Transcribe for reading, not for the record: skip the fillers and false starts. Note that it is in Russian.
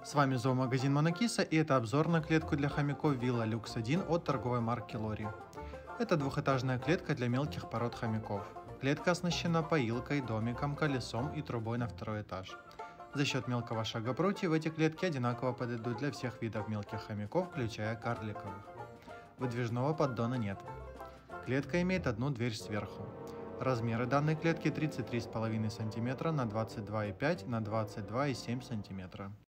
С вами зоомагазин Монокиса, и это обзор на клетку для хомяков Villa Lux 1 от торговой марки Лори. Это двухэтажная клетка для мелких пород хомяков. Клетка оснащена поилкой, домиком, колесом и трубой на второй этаж. За счет мелкого шагопротив эти клетки одинаково подойдут для всех видов мелких хомяков, включая карликовых. Выдвижного поддона нет. Клетка имеет одну дверь сверху. Размеры данной клетки 33,5 см на 22,5 на 22,7 см.